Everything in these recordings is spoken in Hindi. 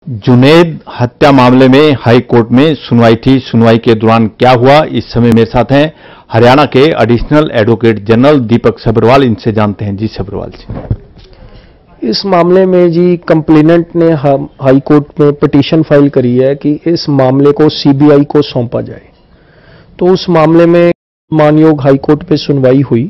जुनैद हत्या मामले में हाई कोर्ट में सुनवाई थी। सुनवाई के दौरान क्या हुआ, इस समय मेरे साथ हैं हरियाणा के additional advocate general Deepak Sabharwal. इनसे जानते हैं। जी सब्रवाल जी, इस मामले में जी कंप्लेनेंट ने हाई कोर्ट में पिटीशन फाइल करी है कि इस मामले को सीबीआई को सौंपा जाए। तो उस मामले में मानयोग हाई कोर्ट पे सुनवाई हुई।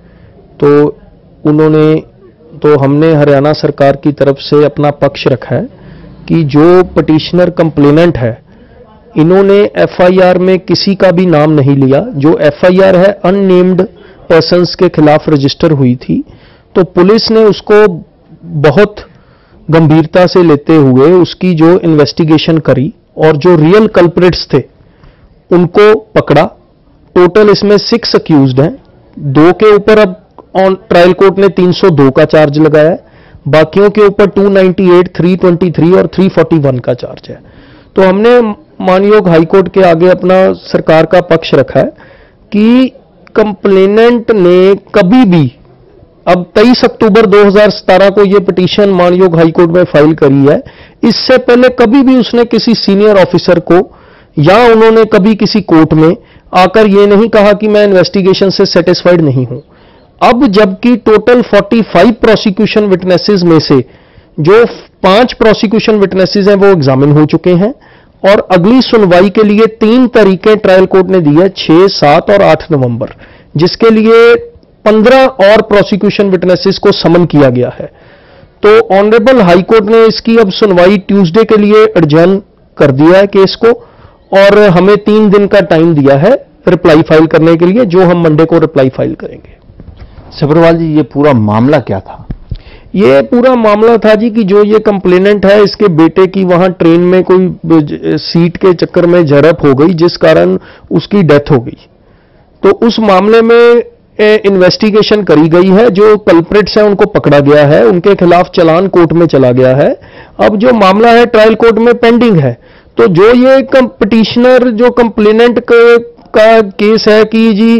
तो हमने हरियाणा सरकार की तरफ से अपना पक्ष रखा है कि जो पिटीशनर कंप्लेनेंट है, इन्होंने एफआईआर में किसी का भी नाम नहीं लिया। जो एफआईआर है अननेम्ड पर्सन्स के खिलाफ रजिस्टर हुई थी, तो पुलिस ने उसको बहुत गंभीरता से लेते हुए उसकी जो इन्वेस्टिगेशन करी और जो रियल कल्प्रिट्स थे उनको पकड़ा। टोटल इसमें 6 अक्यूज्ड हैं। 2 के ऊपर अब ऑन ट्रायल कोर्ट ने 302 का चार्ज लगाया है, बाकियों के ऊपर 298, 323 और 341 का चार्ज है। तो हमने मानयोग हाईकोर्ट के आगे अपना सरकार का पक्ष रखा है कि कंप्लेनेंट ने कभी भी, अब 23 अक्टूबर 2017 को यह पिटीशन मानयोग हाईकोर्ट में फाइल करी है, इससे पहले कभी भी उसने किसी सीनियर ऑफिसर को या उन्होंने कभी किसी कोर्ट में आकर यह नहीं कहा कि मैं इन्वेस्टिगेशन से सेटिस्फाइड नहीं हूं। अब जबकि टोटल 45 प्रोसिक्यूशन विटनेसेस में से जो 5 प्रोसिक्यूशन विटनेसेस हैं वो एग्जामिन हो चुके हैं और अगली सुनवाई के लिए 3 तारीखें ट्रायल कोर्ट ने दी है, 6, 7 और 8 नवंबर, जिसके लिए 15 और प्रोसिक्यूशन विटनेसेस को समन किया गया है। तो ऑनरेबल हाई कोर्ट ने इसकी अब सुनवाई ट्यूसडे के लिए एडजर्न कर दिया है केस को, और हमें 3 दिन का टाइम दिया है रिप्लाई फाइल करने के लिए, जो हम मंडे को रिप्लाई फाइल करेंगे। सब्रवाल जी, ये पूरा मामला क्या था? ये पूरा मामला था जी कि जो ये कंप्लेनेंट है, इसके बेटे की वहां ट्रेन में कोई सीट के चक्कर में झड़प हो गई, जिस कारण उसकी डेथ हो गई। तो उस मामले में इन्वेस्टिगेशन करी गई है, जो कल्प्रिट्स हैं उनको पकड़ा गया है, उनके खिलाफ चालान कोर्ट में चला गया है। अब जो मामला है ट्रायल कोर्ट में पेंडिंग है। तो जो ये पिटीशनर जो कंप्लेनेंट का केस है कि जी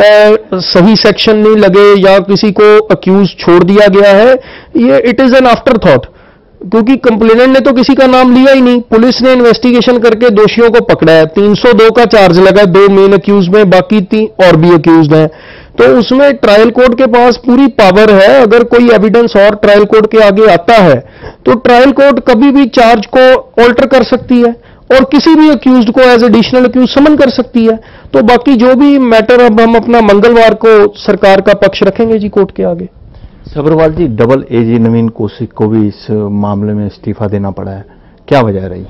सही सेक्शन नहीं लगे या किसी को अक्यूज छोड़ दिया गया है, ये it is an afterthought, क्योंकि कंप्लेनेंट ने तो किसी का नाम लिया ही नहीं। पुलिस ने इन्वेस्टिगेशन करके दोषियों को पकड़ा है। 302 का चार्ज लगा 2 मेन अक्यूज में, बाकी 3 और भी अक्यूज हैं। तो उसमें ट्रायल कोर्ट के पास पूरी पावर है। अगर कोई एविडेंस और ट्रायल कोर्ट के आगे आता है तो ट्रायल कोर्ट कभी भी चार्ज को ऑल्टर कर सकती है और किसी भी अक्यूज्ड को एज एडिशनल अक्यूज समन कर सकती है। तो बाकी जो भी मैटर, अब हम अपना मंगलवार को सरकार का पक्ष रखेंगे जी कोर्ट के आगे। सब्रवाल जी, डबल एजी नवीन कौशिक को भी इस मामले में इस्तीफा देना पड़ा है, क्या वजह रही?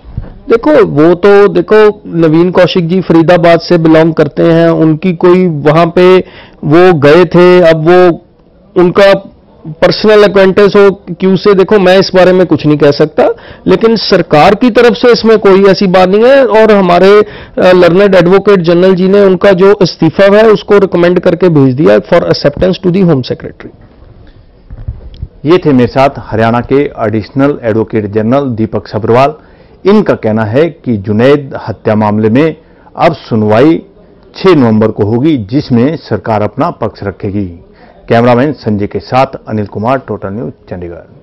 देखो नवीन कौशिक जी फरीदाबाद से बिलोंग करते हैं, उनकी कोई वहां पे वो गए थे, अब वो उनका पर्सनल अक्वेंटेंस हो क्यों से, देखो मैं इस बारे में कुछ नहीं कह सकता, लेकिन सरकार की तरफ से इसमें कोई ऐसी बात नहीं है। और हमारे लर्नेड एडवोकेट जनरल जी ने उनका जो इस्तीफा है उसको रिकमेंड करके भेज दिया for acceptance to the home secretary. ये थे मेरे साथ हरियाणा के additional advocate general Deepak Sabharwal. इनका कहना है कि जुनैद हत्या मामले में अब सुनवाई 6 नवंबर को होगी, जिसमें सरकार अपना पक्ष रखेगी। कैमरामैन संजय के साथ अनिल कुमार, टोटल न्यूज, चंडीगढ़।